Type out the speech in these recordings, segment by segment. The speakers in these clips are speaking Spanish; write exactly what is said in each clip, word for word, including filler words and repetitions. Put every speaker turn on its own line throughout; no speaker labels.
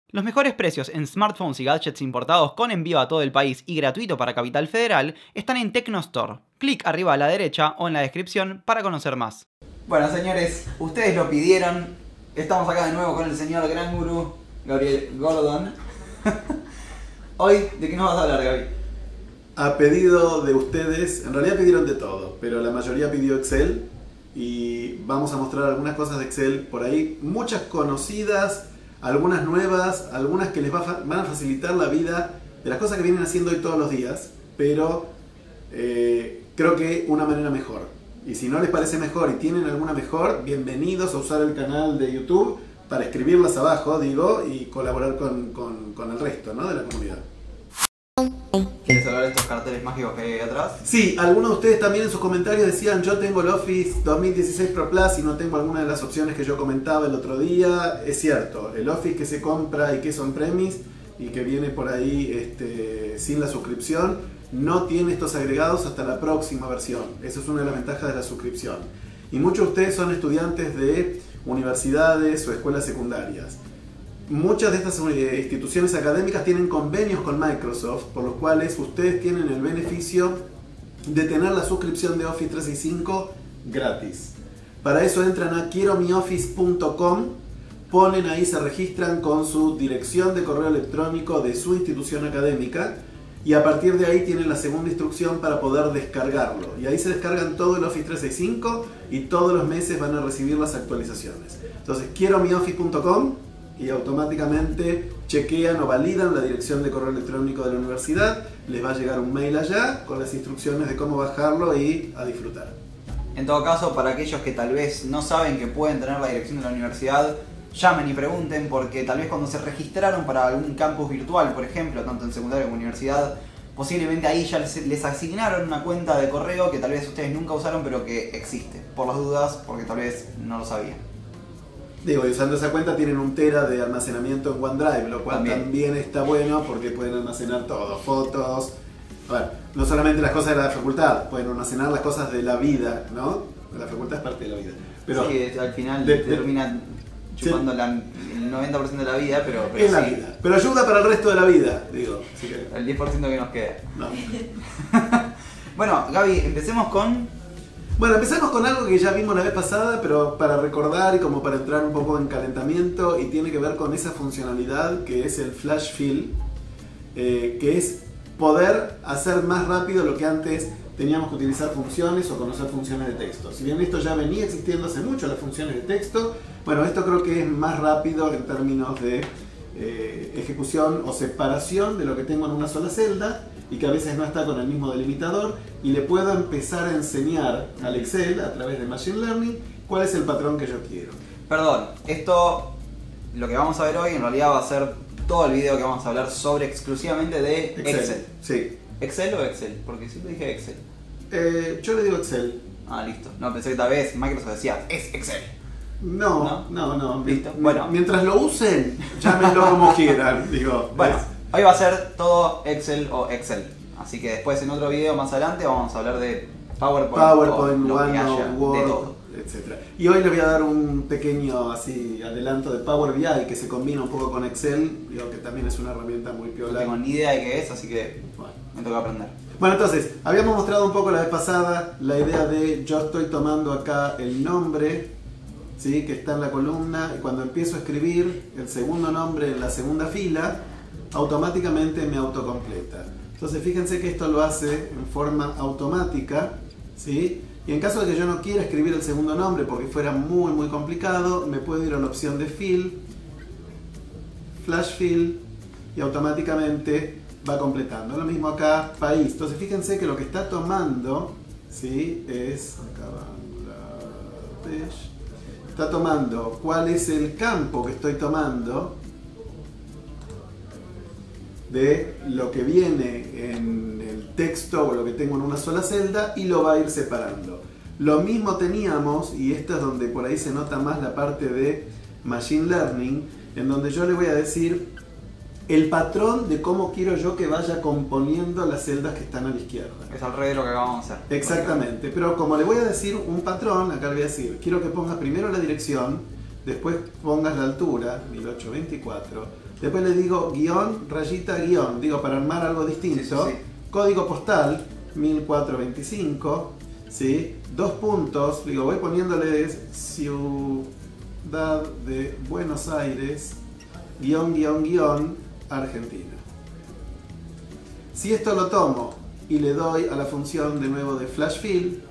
Los mejores precios en smartphones y gadgets importados con envío a todo el país y gratuito para Capital Federal están en Tecnostore. Clic arriba a la derecha o en la descripción para conocer más. Bueno, señores, ustedes lo pidieron. Estamos acá de nuevo con el señor gran gurú Gabriel Gordon. Hoy, ¿de qué nos vas a hablar, Gaby?
A pedido de ustedes, en realidad pidieron de todo, pero la mayoría pidió Excel y vamos a mostrar algunas cosas de Excel por ahí, muchas conocidas, algunas nuevas, algunas que les va a van a facilitar la vida de las cosas que vienen haciendo hoy todos los días, pero eh, creo que una manera mejor. Y si no les parece mejor y tienen alguna mejor, bienvenidos a usar el canal de YouTube para escribirlas abajo, digo, y colaborar con, con, con el resto, ¿no?, de la comunidad.
¿Quieres hablar de estos carteles mágicos que hay ahí atrás?
Sí, algunos de ustedes también en sus comentarios decían: yo tengo el Office dos mil dieciséis Pro Plus y no tengo alguna de las opciones que yo comentaba el otro día. Es cierto, el Office que se compra y que es on-premise y que viene por ahí este, sin la suscripción, no tiene estos agregados hasta la próxima versión. Eso es una de las ventajas de la suscripción. Y muchos de ustedes son estudiantes de universidades o escuelas secundarias. Muchas de estas instituciones académicas tienen convenios con Microsoft, por los cuales ustedes tienen el beneficio de tener la suscripción de Office trescientos sesenta y cinco gratis. Para eso entran a quiero mi office punto com, ponen ahí, se registran con su dirección de correo electrónico de su institución académica y a partir de ahí tienen la segunda instrucción para poder descargarlo. Y ahí se descargan todo el Office trescientos sesenta y cinco y todos los meses van a recibir las actualizaciones. Entonces, quiero mi office punto com y automáticamente chequean o validan la dirección de correo electrónico de la universidad, les va a llegar un mail allá con las instrucciones de cómo bajarlo y a disfrutar.
En todo caso, para aquellos que tal vez no saben que pueden tener la dirección de la universidad, llamen y pregunten, porque tal vez cuando se registraron para algún campus virtual, por ejemplo, tanto en secundaria como en universidad, posiblemente ahí ya les, les asignaron una cuenta de correo que tal vez ustedes nunca usaron, pero que existe, por las dudas, porque tal vez no lo sabían.
Digo, y usando esa cuenta tienen un tera de almacenamiento en OneDrive, lo cual también, también está bueno porque pueden almacenar todo, fotos, a ver, no solamente las cosas de la facultad, pueden almacenar las cosas de la vida, ¿no? La facultad es parte de la vida. Pero
sí, al final
de,
terminan chupando sí. la, el noventa por ciento de la vida, pero, pero
es
sí.
la vida. Pero ayuda para el resto de la vida, digo. Así que...
el diez por ciento que nos queda.
No.
Bueno, Gaby, empecemos con...
Bueno, empezamos con algo que ya vimos la vez pasada, pero para recordar y como para entrar un poco en calentamiento, y tiene que ver con esa funcionalidad que es el Flash Fill, eh, que es poder hacer más rápido lo que antes teníamos que utilizar funciones o conocer funciones de texto. Si bien esto ya venía existiendo hace mucho, las funciones de texto, bueno, esto creo que es más rápido en términos de eh, ejecución o separación de lo que tengo en una sola celda, y que a veces no está con el mismo delimitador, y le puedo empezar a enseñar al Excel a través de Machine Learning cuál es el patrón que yo quiero.
Perdón, esto, lo que vamos a ver hoy en realidad va a ser todo el video que vamos a hablar sobre exclusivamente de Excel.
Excel. Sí.
¿Excel o Excel? Porque siempre dije Excel.
Eh, yo le digo Excel.
Ah, listo. No, pensé que tal vez Microsoft decía, es Excel.
No, no, no. no.
Listo. Bueno.
Mientras lo usen, llámenlo como quieran. Digo,
bueno.
Es...
Hoy va a ser todo Excel o Excel, así que después en otro video más adelante vamos a hablar de PowerPoint,
PowerPoint,
o
OneNote, Word,
de todo,
etcétera. Y hoy les voy a dar un pequeño así adelanto de Power B I que se combina un poco con Excel, digo que también es una herramienta muy piola.
No tengo ni idea de qué es, así que bueno, me toca aprender.
Bueno, entonces, habíamos mostrado un poco la vez pasada la idea de yo estoy tomando acá el nombre, ¿sí?, que está en la columna, y cuando empiezo a escribir el segundo nombre en la segunda fila, automáticamente me autocompleta. Entonces fíjense que esto lo hace en forma automática, ¿sí? Y en caso de que yo no quiera escribir el segundo nombre porque fuera muy muy complicado, me puedo ir a la opción de Fill, Flash Fill, y automáticamente va completando. Lo mismo acá, país. Entonces fíjense que lo que está tomando, ¿sí?, es acá Bangladesh. Está tomando cuál es el campo que estoy tomando de lo que viene en el texto o lo que tengo en una sola celda, y lo va a ir separando. Lo mismo teníamos, y esto es donde por ahí se nota más la parte de Machine Learning, en donde yo le voy a decir el patrón de cómo quiero yo que vaya componiendo las celdas que están a la izquierda.
Es al revés de lo que acabamos de hacer.
Exactamente, pero como le voy a decir un patrón, acá le voy a decir, quiero que ponga primero la dirección, después pongas la altura, mil ochocientos veinticuatro, después le digo guión, rayita, guión, digo para armar algo distinto, sí, sí, sí. Código postal, mil cuatrocientos veinticinco, ¿sí? Dos puntos, digo, voy poniéndole Ciudad de Buenos Aires, guión, guión, guión, Argentina. Si esto lo tomo y le doy a la función de nuevo de flash fill,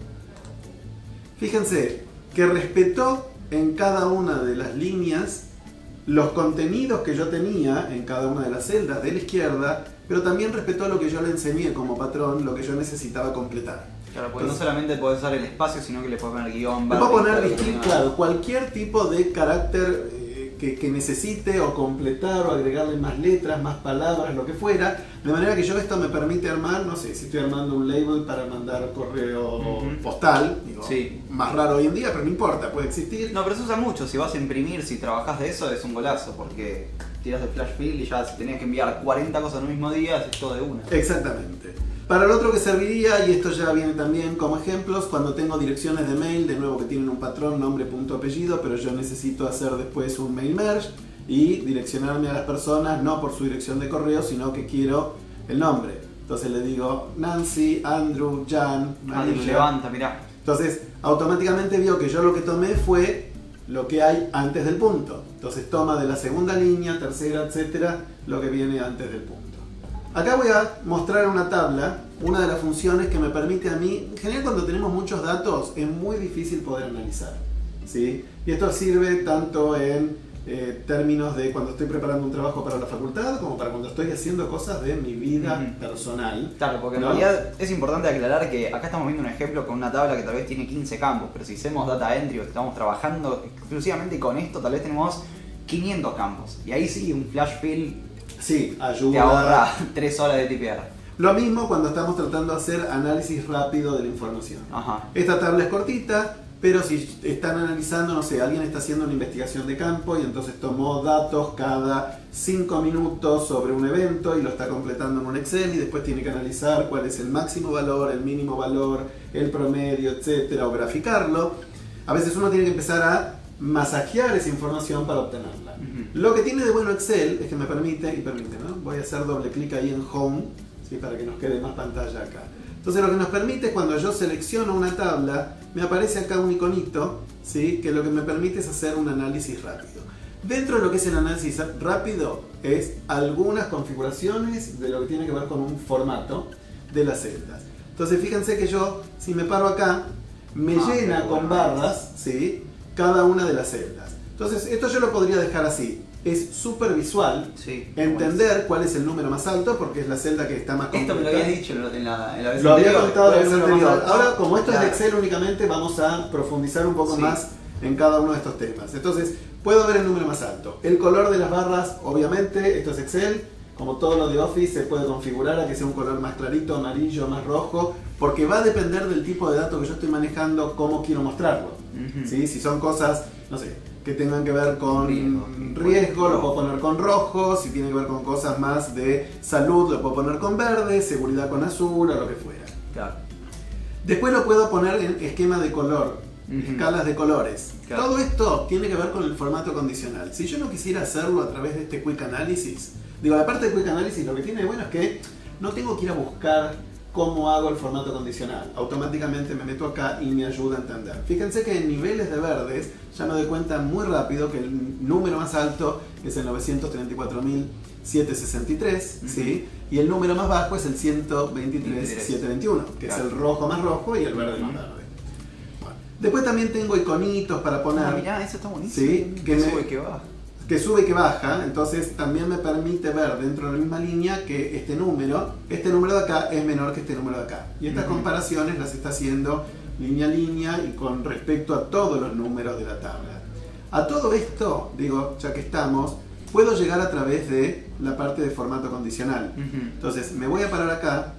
fíjense que respetó en cada una de las líneas los contenidos que yo tenía en cada una de las celdas de la izquierda, pero también respetó lo que yo le enseñé como patrón, lo que yo necesitaba completar.
Claro, porque entonces, no solamente podés usar el espacio, sino que le podés poner guión,
barra. Le puedo poner, distinto, claro, cualquier tipo de carácter eh, que, que necesite o completar o agregarle más letras, más palabras, lo que fuera. De manera que yo esto me permite armar, no sé, si estoy armando un label para mandar correo uh-huh. postal, digo, sí. más raro hoy en día, pero no importa, puede existir.
No, pero se usa mucho, si vas a imprimir, si trabajás de eso, es un golazo, porque tiras de flash fill y ya si tenés que enviar cuarenta cosas en un mismo día, es todo de una.
Exactamente. Para el otro que serviría, y esto ya viene también como ejemplos, cuando tengo direcciones de mail, de nuevo que tienen un patrón, nombre, punto, apellido, pero yo necesito hacer después un mail merge y direccionarme a las personas no por su dirección de correo, sino que quiero el nombre. Entonces le digo Nancy, Andrew, Jan,
María. Ah, levanta, mirá.
Entonces automáticamente vio que yo lo que tomé fue lo que hay antes del punto. Entonces toma de la segunda línea, tercera, etcétera, lo que viene antes del punto. Acá voy a mostrar en una tabla una de las funciones que me permite a mí, en general cuando tenemos muchos datos es muy difícil poder analizar, ¿sí? Y esto sirve tanto en eh, términos de cuando estoy preparando un trabajo para la facultad como para cuando estoy haciendo cosas de mi vida uh-huh. personal.
Claro, porque
¿no?
En realidad es importante aclarar que acá estamos viendo un ejemplo con una tabla que tal vez tiene quince campos, pero si hacemos data entry o estamos trabajando exclusivamente con esto, tal vez tenemos quinientos campos. Y ahí sí, un flash fill
sí, ayuda.
Te ahorra tres horas de tipear.
Lo mismo cuando estamos tratando de hacer análisis rápido de la información.
Ajá.
Esta tabla es cortita, pero si están analizando, no sé, alguien está haciendo una investigación de campo y entonces tomó datos cada cinco minutos sobre un evento y lo está completando en un Excel y después tiene que analizar cuál es el máximo valor, el mínimo valor, el promedio, etcétera, o graficarlo. A veces uno tiene que empezar a masajear esa información para obtenerla. Uh-huh. Lo que tiene de bueno Excel es que me permite, y permite, ¿no? Voy a hacer doble clic ahí en Home, ¿sí? Para que nos quede más pantalla acá. Entonces lo que nos permite es cuando yo selecciono una tabla, me aparece acá un iconito, ¿sí? Que lo que me permite es hacer un análisis rápido. Dentro de lo que es el análisis rápido es algunas configuraciones de lo que tiene que ver con un formato de las celdas. Entonces fíjense que yo, si me paro acá, me ah, llena con barras, ¿sí? Cada una de las celdas. Entonces esto yo lo podría dejar así. Es súper visual,
sí,
entender bueno. cuál es el número más alto porque es la celda que está más completa.
Esto me lo habías dicho en la, en la vez
lo
anterior.
Lo había contado la vez anterior. Ahora, como esto claro. es de Excel únicamente, vamos a profundizar un poco sí. más en cada uno de estos temas. Entonces, puedo ver el número más alto. El color de las barras, obviamente, esto es Excel. Como todo lo de Office, se puede configurar a que sea un color más clarito, amarillo, más rojo, porque va a depender del tipo de datos que yo estoy manejando, cómo quiero mostrarlo. Uh-huh. ¿Sí? Si son cosas, no sé, que tengan que ver con riesgo, riesgo lo puedo poner con rojo. Si tiene que ver con cosas más de salud, lo puedo poner con verde, seguridad con azul o lo que fuera.
Claro.
Después lo puedo poner en esquema de color, uh-huh. escalas de colores. Claro. Todo esto tiene que ver con el formato condicional. Si yo no quisiera hacerlo a través de este Quick Analysis, digo, la parte de Quick Analysis lo que tiene de bueno es que no tengo que ir a buscar cómo hago el formato condicional. Automáticamente me meto acá y me ayuda a entender. Fíjense que en niveles de verdes ya me doy cuenta muy rápido que el número más alto es el novecientos treinta y cuatro mil setecientos sesenta y tres, uh-huh. ¿sí? Y el número más bajo es el ciento veintitrés mil setecientos veintiuno, que claro. es el rojo más rojo y el verde más verde. Bueno. Después también tengo iconitos para poner.
Ah, mirá, eso está buenísimo.
¿Sí?
Que,
que
me,
sube
y que baja.
que sube y que baja, entonces también me permite ver dentro de la misma línea que este número, este número de acá es menor que este número de acá. Y estas uh-huh. comparaciones las está haciendo línea a línea y con respecto a todos los números de la tabla. A todo esto, digo, ya que estamos, puedo llegar a través de la parte de formato condicional. Uh-huh. Entonces me voy a parar acá.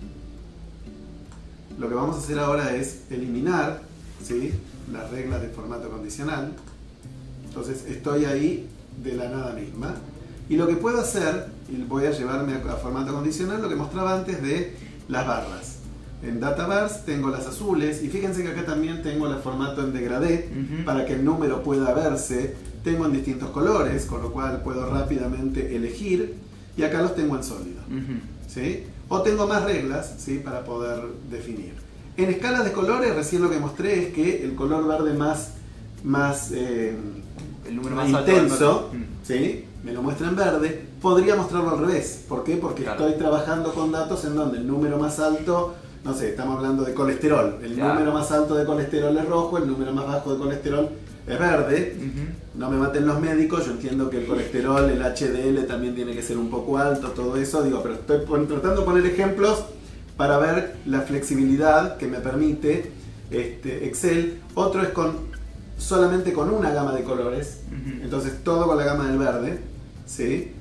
Lo que vamos a hacer ahora es eliminar, ¿sí?, las reglas de formato condicional. Entonces estoy ahí de la nada misma, y lo que puedo hacer, y voy a llevarme a, a formato condicional, lo que mostraba antes de las barras. En Data Bars tengo las azules, y fíjense que acá también tengo el formato en degradé, uh-huh. para que el número pueda verse tengo en distintos colores, con lo cual puedo rápidamente elegir, y acá los tengo en sólido. Uh-huh. ¿Sí? O tengo más reglas, ¿sí? Para poder definir. En escalas de colores, recién lo que mostré es que el color verde más, más, eh,
el número más
intenso, ¿sí? Me lo muestra en verde. Podría mostrarlo al revés. ¿Por qué? Porque claro, estoy trabajando con datos en donde el número más alto, no sé, estamos hablando de colesterol. El claro. número más alto de colesterol es rojo, el número más bajo de colesterol es verde. Uh-huh. No me maten los médicos, yo entiendo que el colesterol, el H D L también tiene que ser un poco alto, todo eso, digo, pero estoy tratando de poner ejemplos para ver la flexibilidad que me permite este, Excel. Otro es con solamente con una gama de colores, uh-huh. entonces todo con la gama del verde, ¿sí?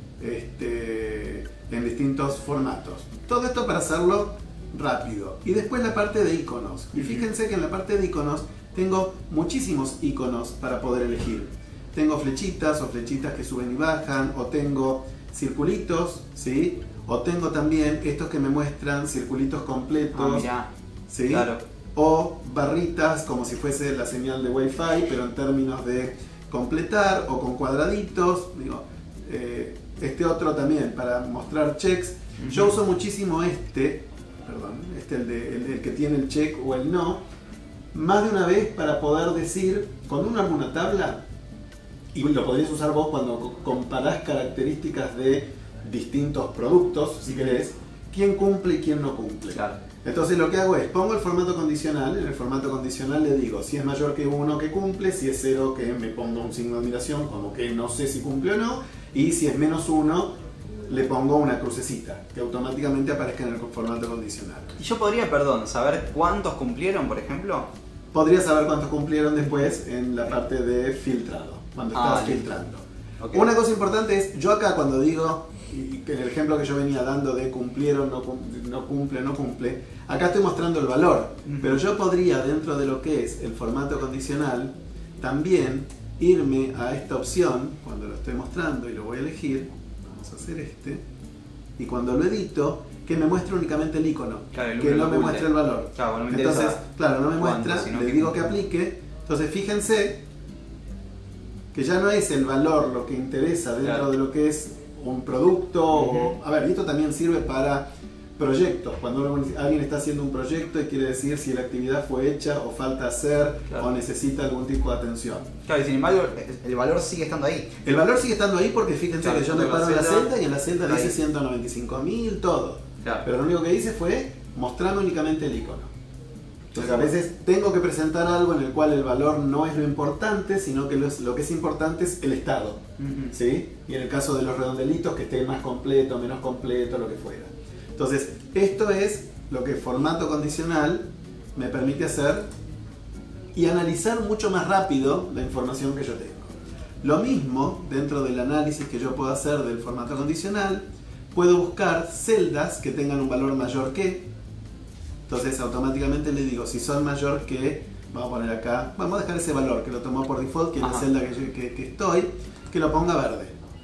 Este, en distintos formatos. Todo esto para hacerlo rápido. Y después la parte de iconos. Y fíjense que en la parte de iconos tengo muchísimos iconos para poder elegir. Tengo flechitas o flechitas que suben y bajan, o tengo circulitos, ¿sí? O tengo también estos que me muestran circulitos completos,
ah, mirá.
¿sí?
Claro.
O barritas como si fuese la señal de Wi-Fi, pero en términos de completar, o con cuadraditos. Digo, eh, este otro también para mostrar checks. Uh-huh. Yo uso muchísimo este, perdón, este el, de, el, el que tiene el check o el no, más de una vez para poder decir, cuando uno arma una tabla, y lo podrías usar vos cuando comparás características de distintos productos, si querés, quién cumple y quién no cumple.
Claro.
Entonces lo que hago es, pongo el formato condicional, en el formato condicional le digo si es mayor que uno que cumple, si es cero que me pongo un signo de admiración, como que no sé si cumple o no, y si es menos uno, le pongo una crucecita, que automáticamente aparezca en el formato condicional.
¿Y yo podría, perdón, saber cuántos cumplieron, por ejemplo?
Podría saber cuántos cumplieron después en la parte de filtrado, cuando estás ah, filtrando. Okay. Una cosa importante es, yo acá cuando digo, y en el ejemplo que yo venía dando de cumplieron, no cumple, no cumple, no cumple, acá estoy mostrando el valor, uh-huh. pero yo podría, dentro de lo que es el formato condicional, también irme a esta opción, cuando lo estoy mostrando y lo voy a elegir, vamos a hacer este, y cuando lo edito, que me muestre únicamente el icono,
claro, el
que no me muestre el valor.
Claro, no me
entonces, claro, no me
cuánto,
muestra,
sino
le
que
digo que aplique, entonces fíjense que ya no es el valor lo que interesa dentro claro. de lo que es un producto, uh-huh. o, a ver, esto también sirve para proyectos, cuando uno, alguien está haciendo un proyecto y quiere decir si la actividad fue hecha o falta hacer claro. o necesita algún tipo de atención.
Claro, y sin embargo el valor sigue estando ahí.
El valor sigue estando ahí porque fíjense claro, que yo me paro en la celda y en la celda
claro.
dice ciento noventa y cinco mil, todo. Claro. Pero lo único que hice fue mostrarme únicamente el icono. Entonces a veces tengo que presentar algo en el cual el valor no es lo importante, sino que lo, es, lo que es importante es el estado. Uh-huh. ¿Sí? Y en el caso de los redondelitos, que esté más completo, menos completo, lo que fuera. Entonces, esto es lo que formato condicional me permite hacer y analizar mucho más rápido la información que yo tengo. Lo mismo, dentro del análisis que yo puedo hacer del formato condicional, puedo buscar celdas que tengan un valor mayor que. Entonces, automáticamente le digo, si son mayor que, vamos a poner acá, vamos a dejar ese valor que lo tomó por default, que es la celda que, yo, que, que estoy, que lo ponga verde.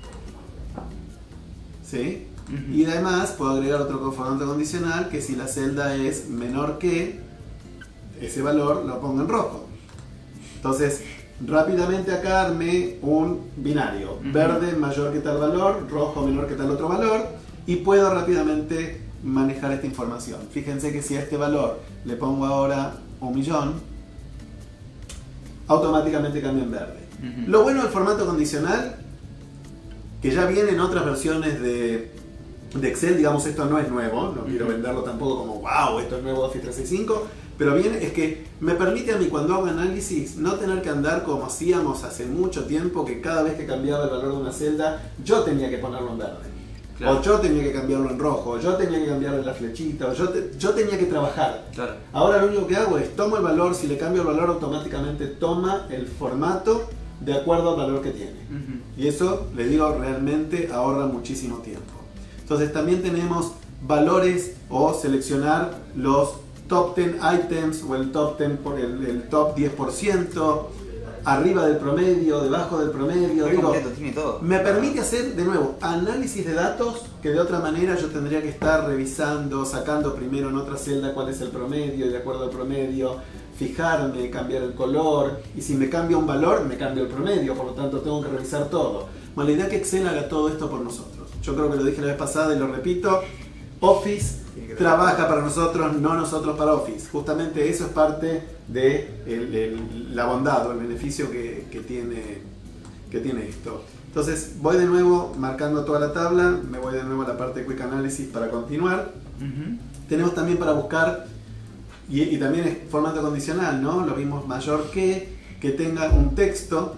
¿Sí? Uh-huh. Y además puedo agregar otro formato condicional que si la celda es menor que ese valor lo pongo en rojo. Entonces rápidamente acá armé un binario, uh-huh. verde mayor que tal valor, rojo menor que tal otro valor, y puedo rápidamente manejar esta información. Fíjense que si a este valor le pongo ahora un millón, automáticamente cambia en verde. Uh-huh. Lo bueno del formato condicional, que ya viene en otras versiones de de Excel, digamos, esto no es nuevo, no quiero venderlo tampoco como wow, esto es nuevo de Office trescientos sesenta y cinco, pero bien es que me permite a mí cuando hago análisis no tener que andar como hacíamos hace mucho tiempo, que cada vez que cambiaba el valor de una celda yo tenía que ponerlo en verde, claro. o yo tenía que cambiarlo en rojo, o yo tenía que cambiarle la flechita, o yo, te, yo tenía que trabajar.
Claro.
Ahora lo único que hago es tomo el valor, si le cambio el valor automáticamente toma el formato de acuerdo al valor que tiene. Uh-huh. Y eso, le digo, realmente ahorra muchísimo tiempo. Entonces también tenemos valores o seleccionar los top diez items o el top diez por el, el top diez por ciento. arriba del promedio, debajo del promedio, digo,
completo, tiene todo.
Me permite hacer, de nuevo, análisis de datos que de otra manera yo tendría que estar revisando, sacando primero en otra celda cuál es el promedio y de acuerdo al promedio fijarme, cambiar el color, y si me cambia un valor, me cambia el promedio, por lo tanto tengo que revisar todo. Bueno, la idea es que Excel haga todo esto por nosotros. Yo creo que lo dije la vez pasada y lo repito, Office trabaja para nosotros, no nosotros para Office. Justamente eso es parte de el, el, la bondad o el beneficio que, que, tiene, que tiene esto. Entonces voy de nuevo marcando toda la tabla, me voy de nuevo a la parte de Quick Analysis para continuar. Uh-huh. Tenemos también para buscar, y, y también es formato condicional, ¿no? Lo mismo mayor que, que tenga un texto.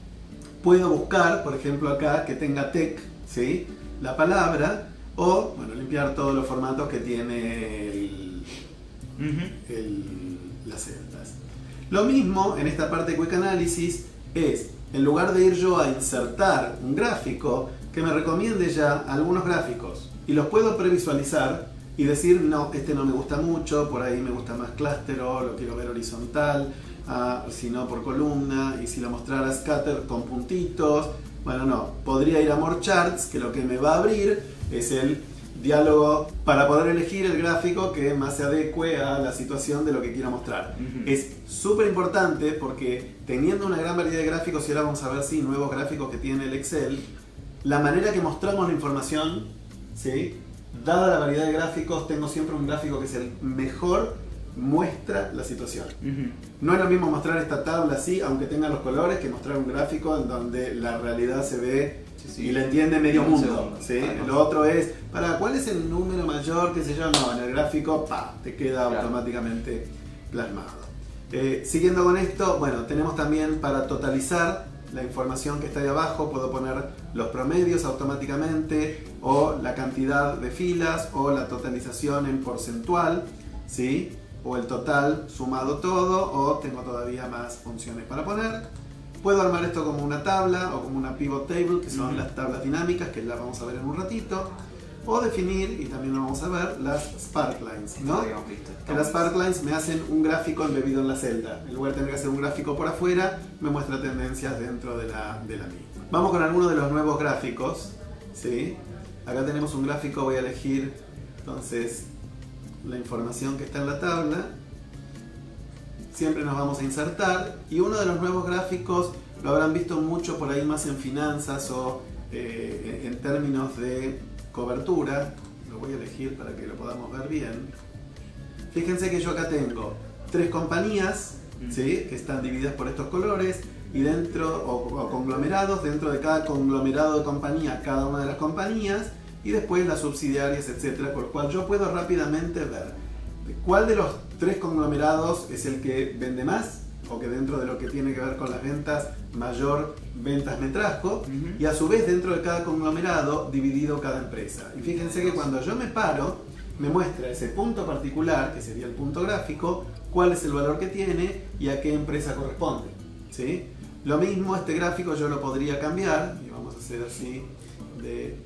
Puedo buscar, por ejemplo acá, que tenga tech, ¿sí? La palabra, o bueno, limpiar todos los formatos que tiene el, uh-huh. el, las celdas. Lo mismo en esta parte de Quick Analysis es, en lugar de ir yo a insertar un gráfico, que me recomiende ya algunos gráficos y los puedo previsualizar y decir, no, este no me gusta mucho, por ahí me gusta más clúster o lo quiero ver horizontal, ah, si no por columna, y si lo mostrara scatter con puntitos. Bueno, no, podría ir a More Charts, que lo que me va a abrir es el diálogo para poder elegir el gráfico que más se adecue a la situación de lo que quiero mostrar. Uh-huh. Es súper importante porque teniendo una gran variedad de gráficos, y ahora vamos a ver si sí, nuevos gráficos que tiene el Excel, la manera que mostramos la información, ¿sí? Dada la variedad de gráficos, tengo siempre un gráfico que es el mejor muestra la situación. Uh-huh. No es lo mismo mostrar esta tabla así, aunque tenga los colores, que mostrar un gráfico en donde la realidad se ve sí, sí. y la entiende medio mundo. ¿Sí? Lo otro es, para ¿cuál es el número mayor? ¿Qué sé yo? No, en el gráfico pa, te queda claro. automáticamente plasmado. Eh, siguiendo con esto, bueno, tenemos también para totalizar la información que está ahí abajo, puedo poner los promedios automáticamente, o la cantidad de filas, o la totalización en porcentual, ¿sí? O el total sumado todo, o tengo todavía más funciones para poner. Puedo armar esto como una tabla o como una pivot table, que son uh-huh. las tablas dinámicas, que las vamos a ver en un ratito. O definir, y también lo vamos a ver, las sparklines, ¿no? Que las sparklines me hacen un gráfico embebido en la celda. En lugar de tener que hacer un gráfico por afuera, me muestra tendencias dentro de la, de la misma. Vamos con algunos de los nuevos gráficos, ¿sí? Acá tenemos un gráfico, voy a elegir entonces la información que está en la tabla. Siempre nos vamos a insertar, y uno de los nuevos gráficos lo habrán visto mucho por ahí más en finanzas o eh, en términos de cobertura. Lo voy a elegir para que lo podamos ver bien. Fíjense que yo acá tengo tres compañías, ¿sí? Que están divididas por estos colores, y dentro, o, o conglomerados, dentro de cada conglomerado de compañía, cada una de las compañías, y después las subsidiarias, etcétera, por lo cual yo puedo rápidamente ver cuál de los tres conglomerados es el que vende más, o que dentro de lo que tiene que ver con las ventas, mayor ventas me trajo, uh-huh. y a su vez dentro de cada conglomerado dividido cada empresa. Y fíjense que cuando yo me paro, me muestra ese punto particular, que sería el punto gráfico, cuál es el valor que tiene y a qué empresa corresponde, ¿sí? Lo mismo, este gráfico yo lo podría cambiar, y vamos a hacer así, de eh,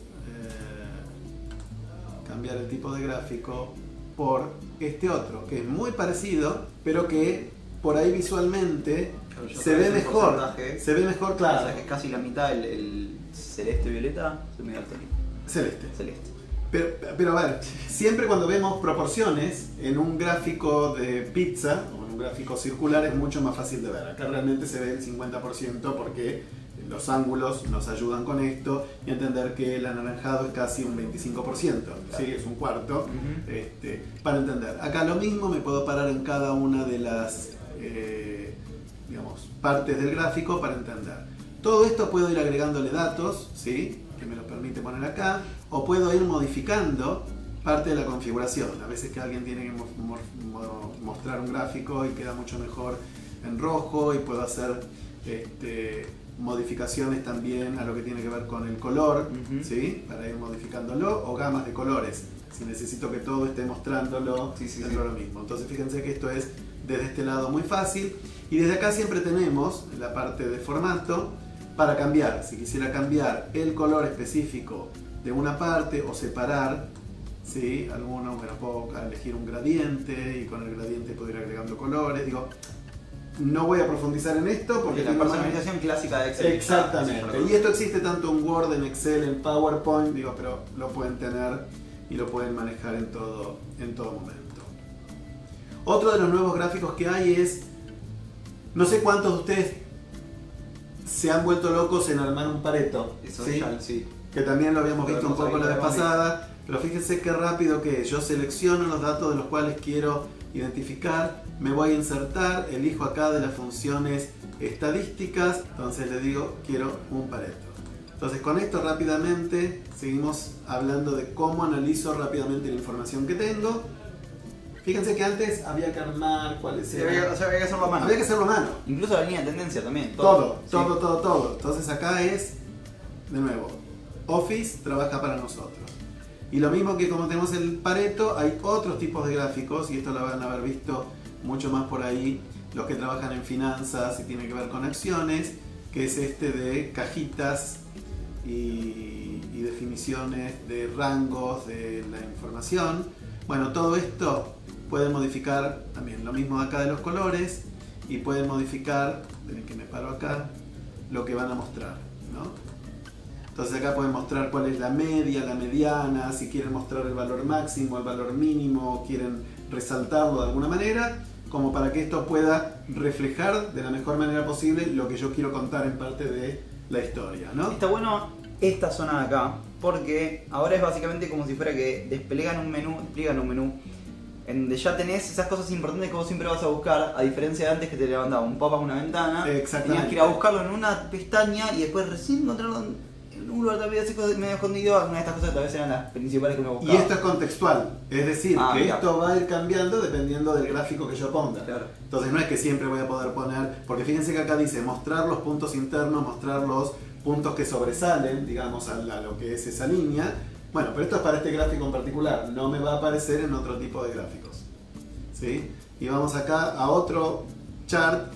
cambiar el tipo de gráfico por este otro, que es muy parecido, pero que por ahí visualmente claro, se ve mejor, se ve mejor, claro.
O sea, que es casi la mitad, el, el celeste violeta, se me da el
celeste.
Celeste.
Pero, pero a ver, siempre cuando vemos proporciones en un gráfico de pizza o en un gráfico circular es mucho más fácil de ver. Acá realmente se ve el cincuenta por ciento porque los ángulos nos ayudan con esto, y entender que el anaranjado es casi un veinticinco por ciento, ¿sí? Es un cuarto, uh-huh. este, para entender. Acá lo mismo, me puedo parar en cada una de las eh, digamos, partes del gráfico para entender. Todo esto puedo ir agregándole datos, ¿sí? Que me lo permite poner acá, o puedo ir modificando parte de la configuración. A veces que alguien tiene que mo mo mostrar un gráfico y queda mucho mejor en rojo, y puedo hacer este, modificaciones también a lo que tiene que ver con el color, uh-huh. ¿sí? Para ir modificándolo, o gamas de colores, si necesito que todo esté mostrándolo sí, sí, dentro sí. de lo mismo. Entonces fíjense que esto es desde este lado muy fácil, y desde acá siempre tenemos la parte de formato para cambiar. Si quisiera cambiar el color específico de una parte o separar, ¿sí? Alguno, bueno, puedo elegir un gradiente, y con el gradiente puedo ir agregando colores. Digo, no voy a profundizar en esto porque
la personalización más... clásica de Excel.
Exactamente. Y esto existe tanto en Word, en Excel, en PowerPoint, digo, pero lo pueden tener y lo pueden manejar en todo, en todo momento. Otro de los nuevos gráficos que hay es, no sé cuántos de ustedes se han vuelto locos en armar un Pareto.
Eso
¿sí?
Ya, sí.
Que también lo habíamos
lo
visto un poco la vez pasada, pero fíjense qué rápido que es. Yo selecciono los datos de los cuales quiero identificar, me voy a insertar, elijo acá de las funciones estadísticas, entonces le digo quiero un Pareto. Entonces con esto rápidamente seguimos hablando de cómo analizo rápidamente la información que tengo. Fíjense que antes había que armar cuáles eran.
Había, o sea, había que hacerlo a mano.
Había que hacerlo a mano.
Incluso la línea de tendencia también.
Todo, todo,
sí.
todo, todo, todo. Entonces acá es, de nuevo, Office trabaja para nosotros. Y lo mismo que como tenemos el Pareto, hay otros tipos de gráficos, y esto lo van a haber visto mucho más por ahí, los que trabajan en finanzas y tienen que ver con acciones, que es este de cajitas y, y definiciones de rangos de la información. Bueno, todo esto pueden modificar también lo mismo acá de los colores y pueden modificar, ven que me paro acá, lo que van a mostrar, ¿no? Entonces acá pueden mostrar cuál es la media, la mediana, si quieren mostrar el valor máximo, el valor mínimo, quieren resaltarlo de alguna manera, como para que esto pueda reflejar de la mejor manera posible lo que yo quiero contar en parte de la historia, ¿no?
Está bueno esta zona de acá, porque ahora es básicamente como si fuera que desplegan un menú, despliegan un menú en donde ya tenés esas cosas importantes que vos siempre vas a buscar, a diferencia de antes que te levantaba un pop-up, una ventana, tenías que ir a buscarlo en una pestaña y después recién encontrarlo en un lugar medio escondido. Algunas de estas cosas tal vez eran las principales que me buscaba.
Y esto es contextual, es decir,
ah,
que
mira.
esto va a ir cambiando dependiendo del gráfico que yo ponga.
Claro.
Entonces no es que siempre voy a poder poner, porque fíjense que acá dice mostrar los puntos internos, mostrar los puntos que sobresalen, digamos, a, a lo que es esa línea. Bueno, pero esto es para este gráfico en particular, no me va a aparecer en otro tipo de gráficos. ¿Sí? Y vamos acá a otro chart.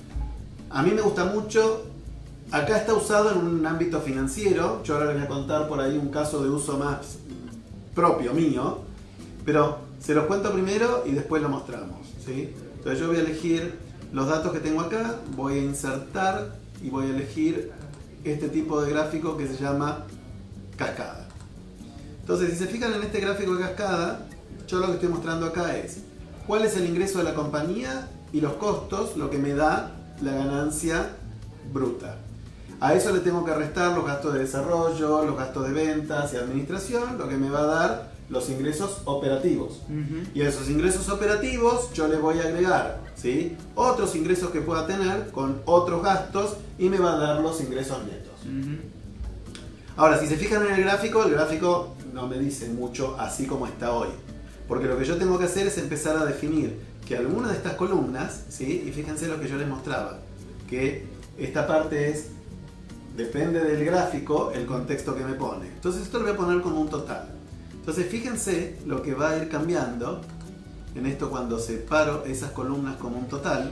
A mí me gusta mucho, acá está usado en un ámbito financiero, yo ahora les voy a contar por ahí un caso de uso más propio mío, pero se los cuento primero y después lo mostramos. ¿Sí? Entonces yo voy a elegir los datos que tengo acá, voy a insertar y voy a elegir este tipo de gráfico que se llama cascada. Entonces, si se fijan en este gráfico de cascada, yo lo que estoy mostrando acá es cuál es el ingreso de la compañía y los costos, lo que me da la ganancia bruta. A eso le tengo que restar los gastos de desarrollo, los gastos de ventas y administración, lo que me va a dar los ingresos operativos. Uh-huh. Y a esos ingresos operativos yo le voy a agregar, ¿sí?, otros ingresos que pueda tener con otros gastos y me va a dar los ingresos netos. Uh-huh. Ahora, si se fijan en el gráfico, el gráfico no me dice mucho así como está hoy. Porque lo que yo tengo que hacer es empezar a definir que alguna de estas columnas, ¿sí?, y fíjense lo que yo les mostraba, que esta parte es, depende del gráfico, el contexto que me pone. Entonces esto lo voy a poner como un total. Entonces fíjense lo que va a ir cambiando en esto cuando separo esas columnas como un total.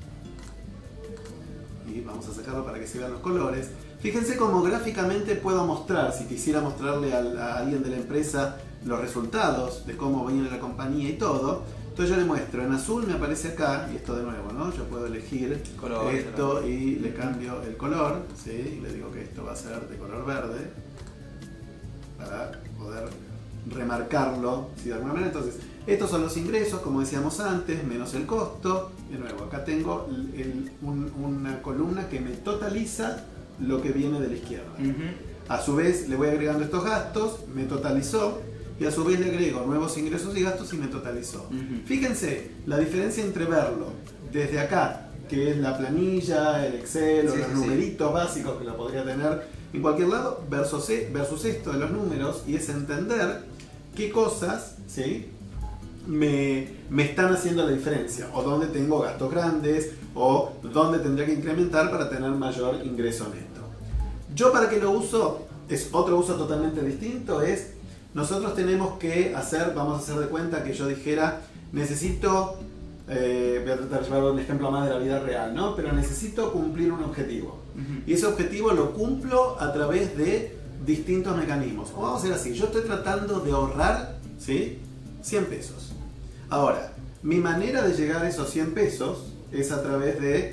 Y vamos a sacarlo para que se vean los colores. Fíjense cómo gráficamente puedo mostrar, si quisiera mostrarle a, a alguien de la empresa los resultados de cómo viene la compañía y todo. Entonces yo le muestro, en azul me aparece acá, y esto de nuevo, ¿no? Yo puedo elegir color, esto color. Y le cambio el color, ¿sí? Y le digo que esto va a ser de color verde para poder remarcarlo, ¿sí?, de alguna manera. Entonces, estos son los ingresos, como decíamos antes, menos el costo. De nuevo, acá tengo el, el, un, una columna que me totaliza lo que viene de la izquierda. Uh-huh. A su vez le voy agregando estos gastos, me totalizó, y a su vez le agrego nuevos ingresos y gastos y me totalizó. Uh-huh. Fíjense la diferencia entre verlo desde acá, que es la planilla, el Excel, sí, o los sí, numeritos sí. básicos que lo podría tener en cualquier lado, versus, versus esto de los números, y es entender qué cosas, ¿sí?, me, me están haciendo la diferencia, o dónde tengo gastos grandes, o dónde tendría que incrementar para tener mayor ingreso neto. Yo para qué lo uso, es otro uso totalmente distinto, es nosotros tenemos que hacer, vamos a hacer de cuenta que yo dijera, necesito, eh, voy a tratar de llevar un ejemplo más de la vida real, ¿no? Pero necesito cumplir un objetivo. Uh-huh. Y ese objetivo lo cumplo a través de distintos mecanismos. O vamos a hacer así, yo estoy tratando de ahorrar, ¿sí?, cien pesos. Ahora, mi manera de llegar a esos cien pesos es a través de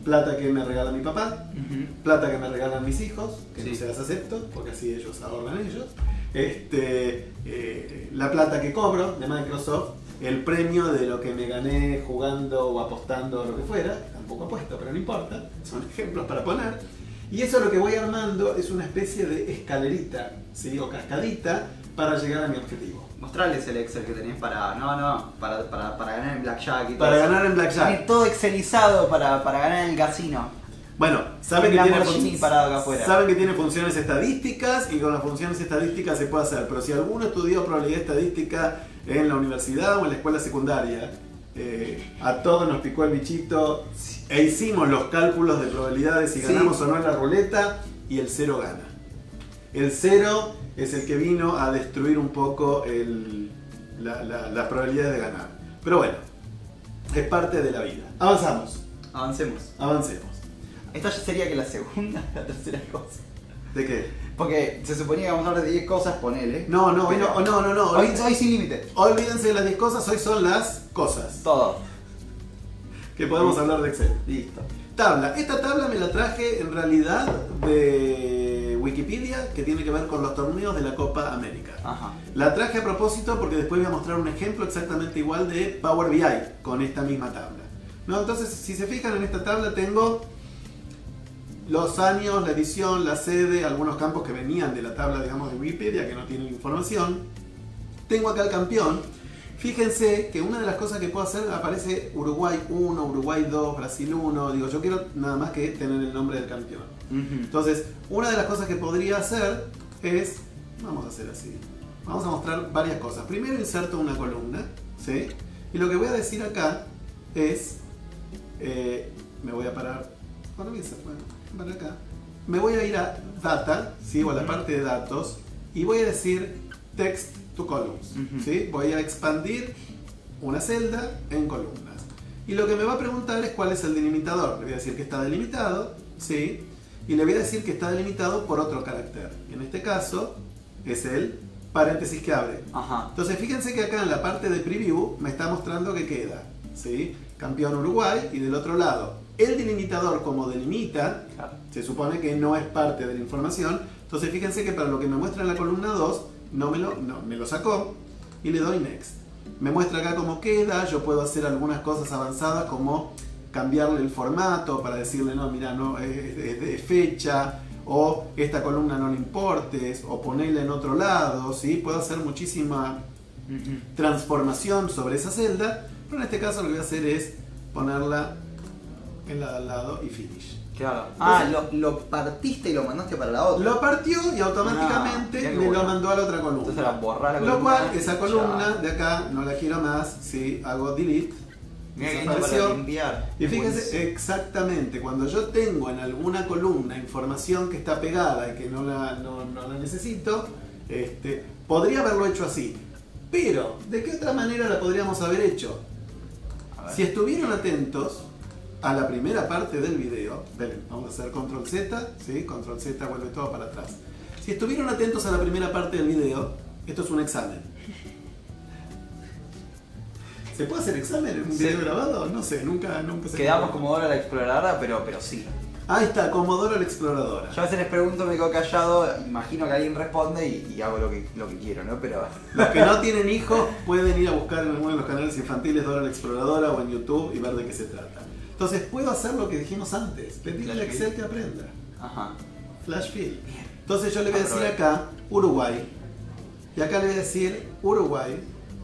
plata que me regala mi papá,
Uh-huh.
plata que me regalan mis hijos, que
Sí.
no se las acepto, porque así ellos ahorran ellos, este, eh, la plata que cobro de Microsoft, el premio de lo que me gané jugando o apostando o lo que fuera, tampoco apuesto, pero no importa, son ejemplos para poner, y eso lo que voy armando es una especie de escalerita, ¿sí? O cascadita para llegar a mi objetivo.
Mostrarles el Excel que tenés para. No, no, para, para, para ganar en Blackjack y todo.
Para
eso.
ganar en Blackjack.
Tenés todo excelizado para, para ganar en el casino.
Bueno, saben
Un
que, tiene
Lamborghini
fun-
parado acá afuera.
saben que tiene funciones estadísticas y con las funciones estadísticas se puede hacer, pero si alguno estudió probabilidad estadística en la universidad o en la escuela secundaria, eh, a todos nos picó el bichito e hicimos los cálculos de probabilidades si
Sí.
ganamos o no en la ruleta y el cero gana. El cero es el que vino a destruir un poco el, la, la, las probabilidades de ganar. Pero bueno, es parte de la vida. Avanzamos,
Avancemos.
avancemos.
Esta ya sería que la segunda, la tercera cosa.
¿De qué?
Porque se suponía que vamos a hablar de diez cosas, ponele.
No, no, hoy
Pero-
no, no, no, no.
Hoy,
Olvídense,
hoy sin límite.
olvídense de las diez cosas, hoy son las cosas
Todo.
que podemos hablar de Excel.
Listo.
Tabla. Esta tabla me la traje en realidad de Wikipedia, que tiene que ver con los torneos de la Copa América.
Ajá.
La traje a propósito porque después voy a mostrar un ejemplo exactamente igual de Power B I con esta misma tabla. ¿No? Entonces, si se fijan en esta tabla tengo los años, la edición, la sede, algunos campos que venían de la tabla, digamos, de Wikipedia que no tienen información. Tengo acá el campeón. Fíjense que una de las cosas que puedo hacer aparece Uruguay uno, Uruguay dos, Brasil uno. Digo, yo quiero nada más que tener el nombre del campeón.
Uh-huh.
Entonces, una de las cosas que podría hacer es, vamos a hacer así, vamos a mostrar varias cosas. Primero inserto una columna, ¿sí? Y lo que voy a decir acá es, eh, me voy a parar, bueno, voy a hacer, bueno, para acá. Me voy a ir a Data, ¿sí? O a la parte de datos, y voy a decir Text to Columns,
Uh-huh.
¿sí? Voy a expandir una celda en columnas. Y lo que me va a preguntar es cuál es el delimitador. Le voy a decir que está delimitado, ¿sí? Y le voy a decir que está delimitado por otro carácter. Y en este caso es el paréntesis que abre.
Ajá.
Entonces fíjense que acá en la parte de preview me está mostrando que queda, ¿sí? Campeón Uruguay, y del otro lado el delimitador como delimita,
Claro.
se supone que no es parte de la información. Entonces fíjense que para lo que me muestra en la columna dos no me lo, no, me lo sacó y le doy next. Me muestra acá cómo queda. Yo puedo hacer algunas cosas avanzadas como cambiarle el formato para decirle no, mira, no, es, es de fecha, o esta columna no le importes, o ponerla en otro lado, ¿sí? Puedo hacer muchísima
Uh-huh.
transformación sobre esa celda, pero en este caso lo que voy a hacer es ponerla en la de al lado y finish.
Claro. Ah, lo, lo partiste y lo mandaste para la otra.
Lo partió y automáticamente
Ah, mirá qué
me lo
bueno.
mandó a la otra columna.
Entonces era borrar la columna.
Lo cual, esa
ya.
columna de acá no la quiero más, si hago delete,
Mira que lindo para
desapareció.
limpiar.
Y fíjense,
Buenísimo.
exactamente, cuando yo tengo en alguna columna información que está pegada y que no la, no, no la necesito, este, podría haberlo hecho así. Pero, ¿de qué otra manera la podríamos haber hecho?
A ver.
Si estuvieron atentos a la primera parte del video, ven, vamos a hacer control Z, ¿sí? control Z vuelve todo para atrás. Si estuvieron atentos a la primera parte del video, esto es un examen. ¿Se puede hacer examen en un
Sí.
video grabado? No sé, nunca, nunca se
Quedamos como Dora la exploradora, pero, pero sí.
Ahí está, Comodoro la exploradora.
Yo a veces les pregunto, me quedo callado, imagino que alguien responde y, y hago lo que, lo que quiero, ¿no? Pero.
Los que no tienen hijos pueden ir a buscar en alguno de los canales infantiles Dora la exploradora o en YouTube y ver de qué se trata. Entonces puedo hacer lo que dijimos antes, pedirle al
Flash
Excel
fill.
que aprenda.
Ajá.
Flash fill. Entonces yo le voy a decir
Aprobé.
acá Uruguay. Y acá le voy a decir Uruguay.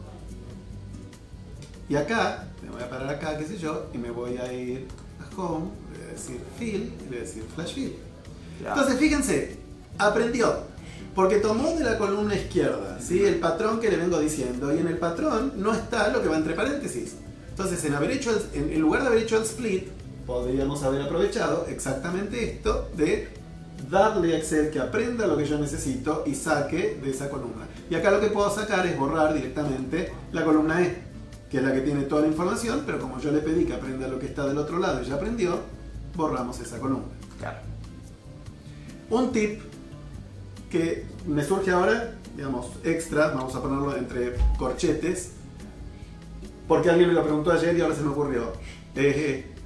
Y acá, me voy a parar acá, qué sé yo, y me voy a ir a Home, le voy a decir Fill y le voy a decir Flash Fill.
Claro.
Entonces fíjense, aprendió. Porque tomó de la columna izquierda, ¿sí? El patrón que le vengo diciendo. Y en el patrón no está lo que va entre paréntesis. Entonces en, haber hecho el- en, en lugar de haber hecho el split, podríamos haber aprovechado exactamente esto de darle a Excel que aprenda lo que yo necesito y saque de esa columna. Y acá lo que puedo sacar es borrar directamente la columna E, que es la que tiene toda la información, pero como yo le pedí que aprenda lo que está del otro lado y ya aprendió, borramos esa columna.
Claro.
Un tip que me surge ahora, digamos, extra, vamos a ponerlo entre corchetes, porque alguien me lo preguntó ayer y ahora se me ocurrió. Eh,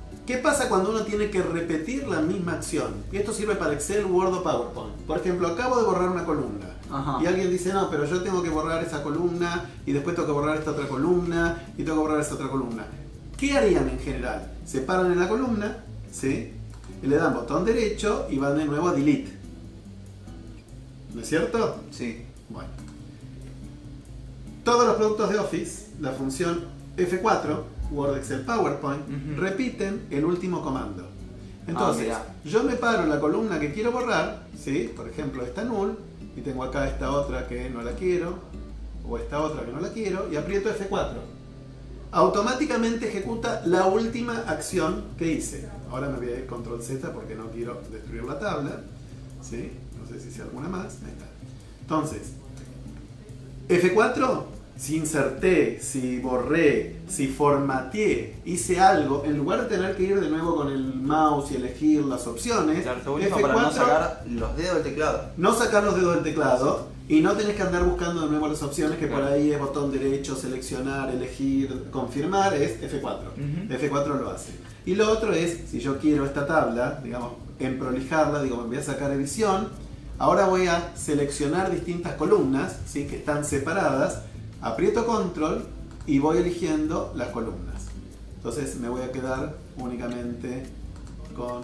¿Qué pasa cuando uno tiene que repetir la misma acción? Y esto sirve para Excel, Word o PowerPoint. Por ejemplo, acabo de borrar una columna. Ajá. Y alguien dice, no, pero yo tengo que borrar esa columna y después tengo que borrar esta otra columna y tengo que borrar esta otra columna. ¿Qué harían en general? Se paran en la columna, ¿sí? Y le dan botón derecho y van de nuevo a Delete. ¿No es cierto?
Sí.
Bueno. Todos los productos de Office, la función F cuatro, Word, Excel, PowerPoint, uh-huh. repiten el último comando. Entonces, ah, yo me paro en la columna que quiero borrar, ¿sí? Por ejemplo, esta null, y tengo acá esta otra que no la quiero, o esta otra que no la quiero, y aprieto F cuatro. Automáticamente ejecuta la última acción que hice. Ahora me voy a ir control Z porque no quiero destruir la tabla, ¿sí? No sé si hice alguna más. Ahí está. Entonces, F cuatro, si inserté, si borré, si formateé, hice algo, en lugar de tener que ir de nuevo con el mouse y elegir las opciones,
claro, F cuatro, para no sacar los dedos del teclado.
No sacar los dedos del teclado y no tenés que andar buscando de nuevo las opciones, que claro. por ahí es botón derecho, seleccionar, elegir, confirmar, es F cuatro. Uh-huh. F cuatro lo hace. Y lo otro es, si yo quiero esta tabla, digamos, emprolijarla, digo, me voy a sacar edición, ahora voy a seleccionar distintas columnas, ¿sí? que están separadas, aprieto control y voy eligiendo las columnas. Entonces me voy a quedar únicamente con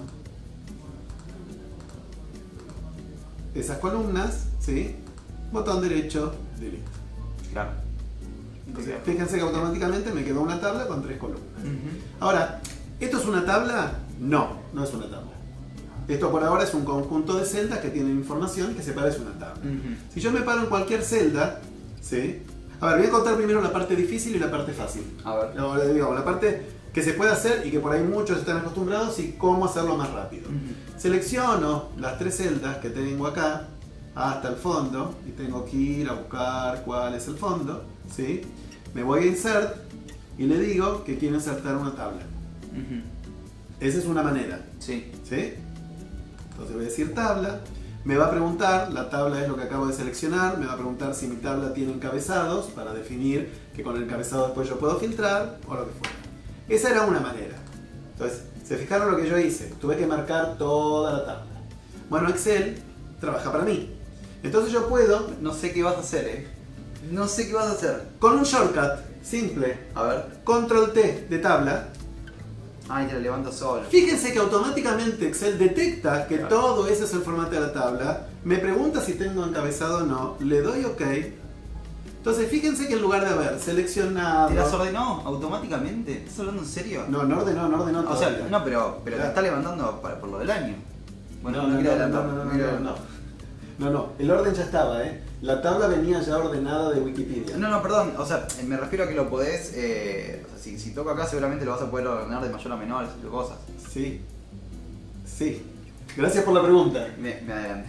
esas columnas, ¿sí? Botón derecho, delete.
Claro.
Entonces, fíjense que automáticamente me quedó una tabla con tres columnas.
Uh-huh.
Ahora, ¿esto es una tabla? No, no es una tabla. Esto por ahora es un conjunto de celdas que tienen información que se parece a una tabla. Uh-huh. Si yo me paro en cualquier celda, ¿sí? A ver, voy a contar primero la parte difícil y la parte fácil.
A ver.
No, digamos, la parte que se puede hacer y que por ahí muchos están acostumbrados y cómo hacerlo más rápido. Uh-huh. Selecciono las tres celdas que tengo acá hasta el fondo y tengo que ir a buscar cuál es el fondo, ¿sí? Me voy a Insert y le digo que quiero insertar una tabla. Uh-huh. Esa es una manera.
Sí.
¿Sí? Entonces voy a decir tabla. Me va a preguntar, la tabla es lo que acabo de seleccionar, me va a preguntar si mi tabla tiene encabezados para definir que con el encabezado después yo puedo filtrar o lo que fuera. Esa era una manera. Entonces, ¿se fijaron lo que yo hice? Tuve que marcar toda la tabla. Bueno, Excel trabaja para mí. Entonces yo puedo...
No sé qué vas a hacer, eh. No sé qué vas a hacer.
Con un shortcut simple.
A ver.
Control T de tabla.
Ay, te la levanto solo.
Fíjense que automáticamente Excel detecta que claro. todo ese es el formato de la tabla. Me pregunta si tengo encabezado o no. Le doy OK. Entonces fíjense que en lugar de haber seleccionado...
¿Te las ordenó automáticamente? ¿Estás hablando en serio?
No, no ordenó, no ordenó.
O sea, no, pero, pero claro. te está levantando para, por lo del año. Bueno, no, no, no, quiero adelantar.
No, no, no, no, no. No, no, el orden ya estaba, ¿eh? La tabla venía ya ordenada de Wikipedia.
No, no, perdón, o sea, me refiero a que lo podés, eh, o sea, si, si toco acá seguramente lo vas a poder ordenar de mayor a menor, ese tipo de cosas.
Sí, sí. Gracias por la pregunta.
Me, me adelanté.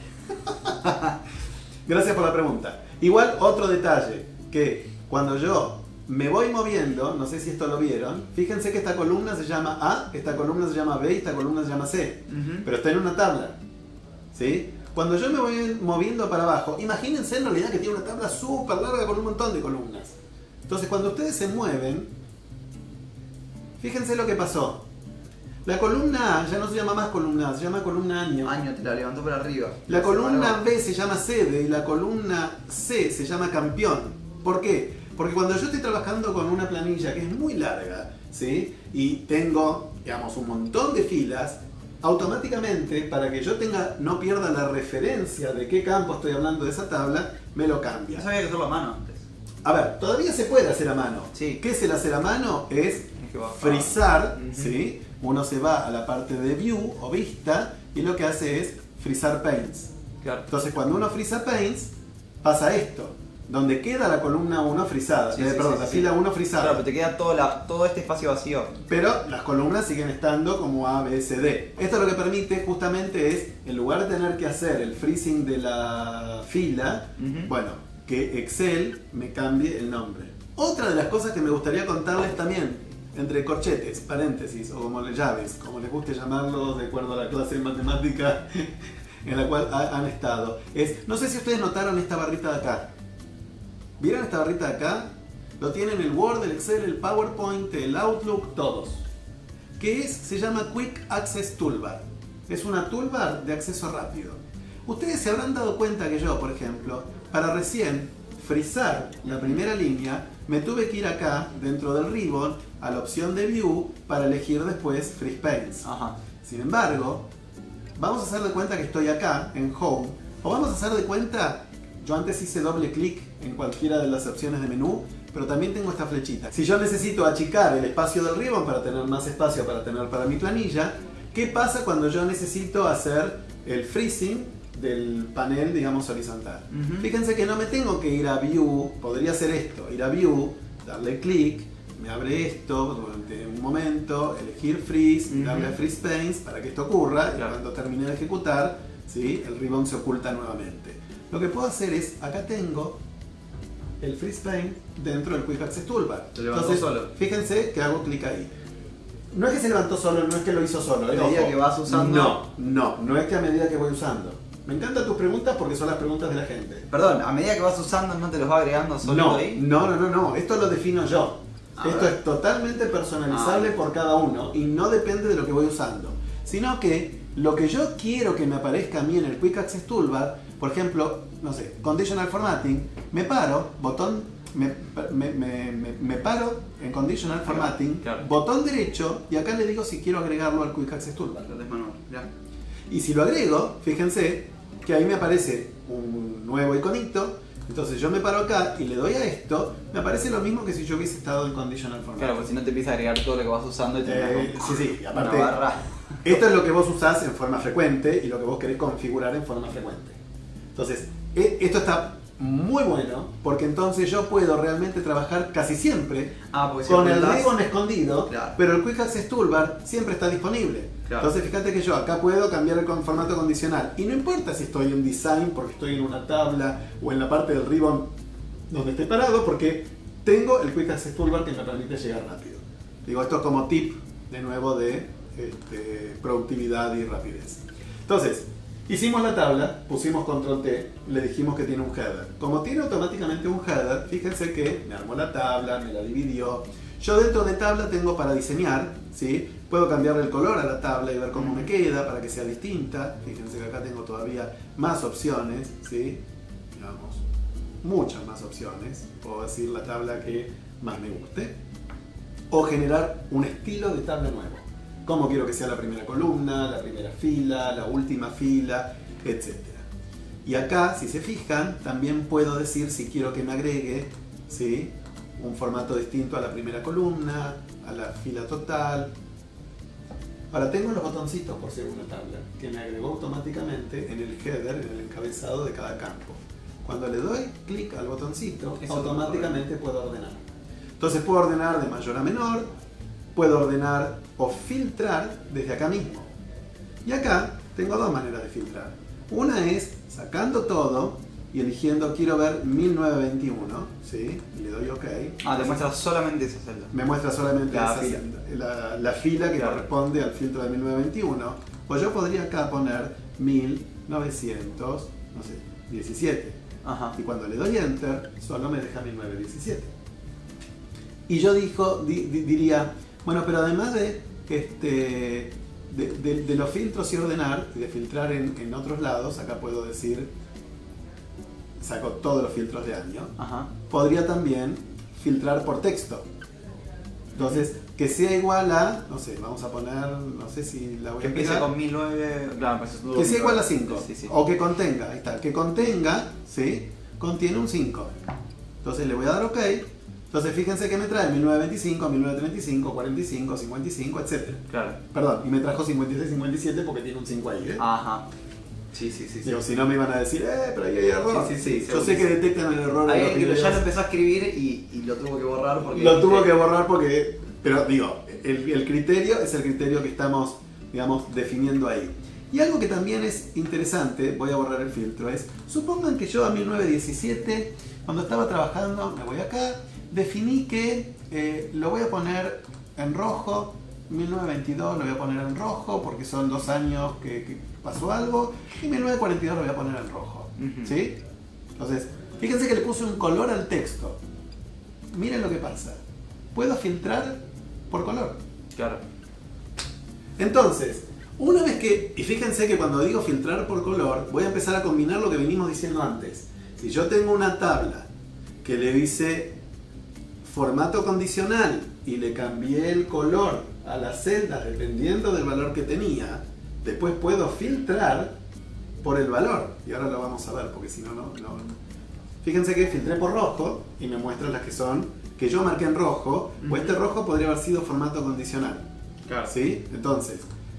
Gracias por la pregunta. Igual, otro detalle, que cuando yo me voy moviendo, no sé si esto lo vieron, fíjense que esta columna se llama A, esta columna se llama B y esta columna se llama C, uh-huh. pero está en una tabla, ¿sí? Cuando yo me voy moviendo para abajo, imagínense en realidad que tiene una tabla súper larga con un montón de columnas. Entonces cuando ustedes se mueven, fíjense lo que pasó. La columna A ya no se llama más columna A, se llama columna año.
Año, te la levantó para arriba.
La columna B se llama sede y la columna C se llama campeón. ¿Por qué? Porque cuando yo estoy trabajando con una planilla que es muy larga, ¿sí? Y tengo, digamos, un montón de filas, automáticamente, para que yo tenga, no pierda la referencia de qué campo estoy hablando de esa tabla, me lo cambia.
No sabía que hacerlo a mano antes.
A ver, todavía se puede hacer a mano.
Sí.
¿Qué es el hacer a mano? Es frizar, uh-huh. ¿sí? Uno se va a la parte de View o Vista y lo que hace es frizar Paints.
Claro.
Entonces cuando uno friza Paints, pasa esto. Donde queda la columna uno frisada,
sí,
eh,
sí,
perdón,
sí,
la
sí.
fila uno frisada.
Claro, pero te queda todo, la, todo este espacio vacío.
Pero las columnas siguen estando como A, B, C, D. Esto lo que permite justamente es, en lugar de tener que hacer el freezing de la fila, uh-huh. bueno, que Excel me cambie el nombre. Otra de las cosas que me gustaría contarles también, entre corchetes, paréntesis, o como llaves, como les guste llamarlo de acuerdo a la clase de matemática en la cual ha, han estado, es, no sé si ustedes notaron esta barrita de acá. ¿Vieron esta barrita de acá? Lo tienen el Word, el Excel, el PowerPoint, el Outlook, todos. que es, se llama Quick Access Toolbar. Es una toolbar de acceso rápido. Ustedes se habrán dado cuenta que yo, por ejemplo, para recién frizar la primera línea, me tuve que ir acá, dentro del ribbon, a la opción de View para elegir después Freeze Panes.
Ajá.
Sin embargo, vamos a hacer de cuenta que estoy acá, en Home, o vamos a hacer de cuenta, yo antes hice doble clic en cualquiera de las opciones de menú, pero también tengo esta flechita. Si yo necesito achicar el espacio del ribbon para tener más espacio para tener para mi planilla, ¿qué pasa cuando yo necesito hacer el freezing del panel, digamos, horizontal? Uh-huh. Fíjense que no me tengo que ir a View, podría hacer esto, ir a View, darle clic, me abre esto durante un momento, elegir Freeze, uh-huh. darle a Freeze Panes para que esto ocurra, claro. Y cuando termine de ejecutar, ¿sí? El ribbon se oculta nuevamente. Lo que puedo hacer es, acá tengo el Freeze Pane dentro del Quick Access Toolbar.
Se levantó
Entonces,
solo.
Fíjense que hago clic ahí. No es que se levantó solo, no es que lo hizo solo.
A medida que vas usando.
No, no, no es que a medida que voy usando. Me encantan tus preguntas porque son las preguntas de la gente.
Perdón, a medida que vas usando no te los va agregando solo
no,
ahí.
No, no, no, no. Esto lo defino yo.
A
Esto
ver.
es totalmente personalizable por cada uno y no depende de lo que voy usando. Sino que lo que yo quiero que me aparezca a mí en el Quick Access Toolbar, por ejemplo, no sé, Conditional Formatting, me paro, botón, me, me, me, me, me paro en Conditional Formatting,
claro.
Botón derecho y acá le digo si quiero agregarlo al Quick Access Toolbar.
Ya.
Y si lo agrego, fíjense que ahí me aparece un nuevo iconito. Entonces yo me paro acá y le doy a esto, me aparece lo mismo que si yo hubiese estado en Conditional Formatting.
Claro, porque si no te empieza a agregar todo lo que vas usando y te
eh, Sí, sí, y aparte,
una barra.
Esto es lo que vos usás en forma frecuente y lo que vos querés configurar en forma frecuente. Entonces, esto está muy bueno porque entonces yo puedo realmente trabajar casi siempre
ah, si
con el
apuntás...
ribbon escondido, claro. Pero el Quick Access Toolbar siempre está disponible. Claro. Entonces fíjate que yo acá puedo cambiar el formato condicional y no importa si estoy en design porque estoy en una tabla o en la parte del ribbon donde esté parado porque tengo el Quick Access Toolbar que me permite llegar rápido. Digo, esto es como tip de nuevo de este, productividad y rapidez. Entonces, hicimos la tabla, pusimos control T, le dijimos que tiene un header. Como tiene automáticamente un header, fíjense que me armó la tabla, me la dividió. Yo dentro de tabla tengo para diseñar, ¿sí? Puedo cambiarle el color a la tabla y ver cómo me queda para que sea distinta. Fíjense que acá tengo todavía más opciones, ¿sí? Digamos, muchas más opciones. Puedo decir la tabla que más me guste. O generar un estilo de tabla nuevo. Cómo quiero que sea la primera columna, la primera fila, la última fila, etcétera. Y acá, si se fijan, también puedo decir si quiero que me agregue, ¿sí? Un formato distinto a la primera columna, a la fila total. Ahora tengo los botoncitos por ser una tabla, que me agregó automáticamente en el header, en el encabezado de cada campo. Cuando le doy clic al botoncito, eso automáticamente puedo ordenar. Entonces puedo ordenar de mayor a menor, puedo ordenar o filtrar desde acá mismo. Y acá tengo dos maneras de filtrar. Una es sacando todo y eligiendo quiero ver mil novecientos veintiuno, ¿sí? Y le doy OK.
Ah, te muestra solamente esa celda.
Me muestra solamente
la
esa
fila.
La, la fila que claro. Corresponde al filtro de mil novecientos veintiuno. O yo podría acá poner mil novecientos diecisiete.
Ajá.
Y cuando le doy Enter, solo me deja mil novecientos diecisiete. Y yo dijo, di, di, diría, bueno, pero además de, este, de, de, de los filtros y ordenar, y de filtrar en, en otros lados, acá puedo decir, saco todos los filtros de año,
ajá. Podría
también filtrar por texto. Entonces, que sea igual a, no sé, vamos a poner, no sé si la voy
que
a
empiece con mil nueve, claro, pues es
que sea igual a cinco,
sí, sí.
O que contenga, ahí está, que contenga, ¿sí? Contiene un cinco. Entonces le voy a dar OK. Entonces fíjense que me trae mil novecientos veinticinco, mil novecientos treinta y cinco, cuarenta y cinco, cincuenta y cinco, etcétera.
Claro.
Perdón, y me trajo cincuenta y seis, cincuenta y siete porque tiene un cinco ahí, ¿eh?
Ajá. Sí, sí, sí.
Digo,
sí.
si no me iban a decir, eh, pero ahí hay error.
Sí, sí, sí.
Yo sé que detectan el error.
Hay
de
alguien
los
que ya lo
videos.
empezó a escribir y, y lo tuvo que borrar porque...
Lo tuvo que borrar porque... Pero digo, el, el criterio es el criterio que estamos, digamos, definiendo ahí. Y algo que también es interesante, voy a borrar el filtro, es, supongan que yo a mil novecientos diecisiete, cuando estaba trabajando, me voy acá, definí que eh, lo voy a poner en rojo, mil novecientos veintidós lo voy a poner en rojo porque son dos años que, que pasó algo, y mil novecientos cuarenta y dos lo voy a poner en rojo. Uh-huh. ¿Sí? Entonces, fíjense que le puse un color al texto. Miren lo que pasa. Puedo filtrar por color.
Claro.
Entonces, una vez que, y fíjense que cuando digo filtrar por color, voy a empezar a combinar lo que venimos diciendo antes. Si yo tengo una tabla que le dice formato condicional y le cambié el color a las celdas dependiendo del valor que tenía, después puedo filtrar por el valor. Y ahora lo vamos a ver, porque si no, no... no. Fíjense que filtré por rojo y me muestra las que son, que yo marqué en rojo, uh-huh. O este rojo podría haber sido formato condicional.
Claro.
¿Sí? Entonces,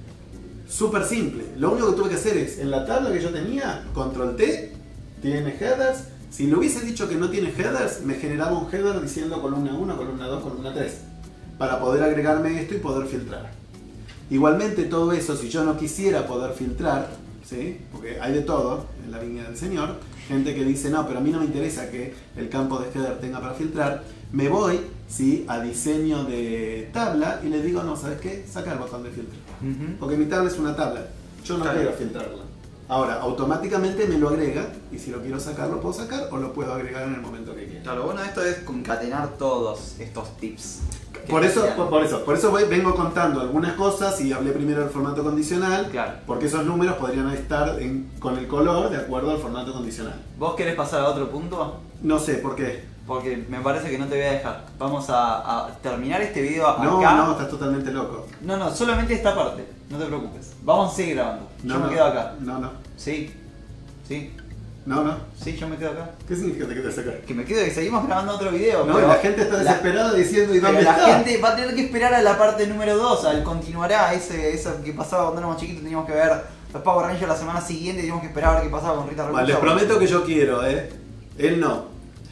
súper simple. Lo único que tuve que hacer es, en la tabla que yo tenía, control T, tiene headers. Si le hubiese dicho que no tiene headers, me generaba un header diciendo columna uno, columna dos, columna tres. Para poder agregarme esto y poder filtrar. Igualmente todo eso, si yo no quisiera poder filtrar, ¿sí? Porque hay de todo en la viña del Señor, gente que dice, no, pero a mí no me interesa que el campo de header tenga para filtrar, me voy, ¿sí?, a diseño de tabla y le digo, no, ¿sabes qué? Saca el botón de filtro. Uh-huh. Porque mi tabla es una tabla, yo no claro. quiero filtrarla. Ahora, automáticamente me lo agrega y si lo quiero sacar, lo puedo sacar o lo puedo agregar en el momento que quiera.
Claro, lo bueno de esto es concatenar todos estos tips.
Por eso, por, por eso, por eso voy, vengo contando algunas cosas y hablé primero del formato condicional,
claro.
Porque esos números podrían estar en, con el color de acuerdo al formato condicional.
¿Vos querés pasar a otro punto?
No sé, ¿por qué?
Porque me parece que no te voy a dejar. Vamos a, a terminar este video acá.
No, no, estás totalmente loco.
No, no, solamente esta parte, no te preocupes. Vamos a seguir grabando.
No,
yo
no,
me quedo acá.
No, no.
Sí, sí.
No, no.
Sí, yo me quedo acá.
¿Qué significa que te quedas acá?
Que me quedo y seguimos grabando otro video.
No, y la gente está desesperada la, diciendo ¿y dónde
pero
está?
La gente va a tener que esperar a la parte número dos, al continuará, ese, eso que pasaba cuando éramos chiquitos, teníamos que ver los Power Rangers la semana siguiente, teníamos que esperar a ver qué pasaba con Rita Repulsa.
Vale, les prometo que yo quiero, eh. Él no.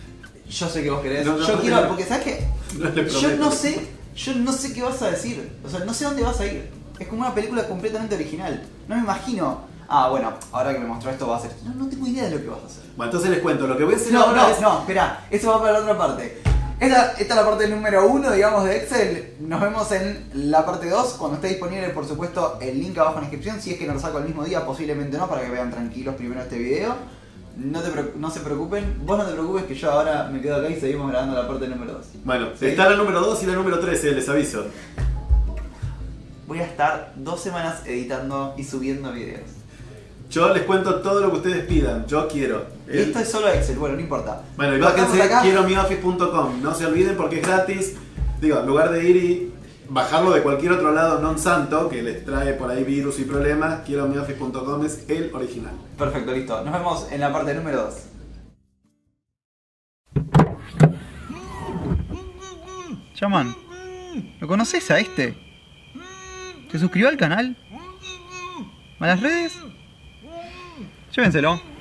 Yo sé que vos querés.
No, no,
yo
no,
quiero,
no,
porque sabes qué,
no
yo no sé, yo no sé qué vas a decir. O sea, no sé dónde vas a ir. Es como una película completamente original. No me imagino. Ah, bueno, ahora que me mostró esto va a ser. No, no tengo idea de lo que vas a hacer.
Bueno, entonces les cuento, lo que voy a hacer
no,
ahora
no,
es...
No, espera, eso va para la otra parte. Esta, esta es la parte número uno, digamos, de Excel. Nos vemos en la parte dos, cuando esté disponible, por supuesto, el link abajo en la descripción. Si es que no lo saco el mismo día, posiblemente no, para que vean tranquilos primero este video. No, te, no se preocupen, vos no te preocupes que yo ahora me quedo acá y seguimos grabando la parte número dos.
Bueno, ¿sí? Está la número dos y la número tres, eh, les aviso.
Voy a estar dos semanas editando y subiendo videos.
Yo les cuento todo lo que ustedes pidan, yo quiero.
El... Esto es solo Excel, bueno, no importa.
Bueno, y bájense quiero mi office punto com, no se olviden porque es gratis. Digo, en lugar de ir y bajarlo de cualquier otro lado non santo, que les trae por ahí virus y problemas, quiero mi office punto com es el original.
Perfecto, listo. Nos vemos en la parte número dos. Yaman, ¿lo conoces a este? ¿Se suscribió al canal? ¿A las redes? Llévenselo.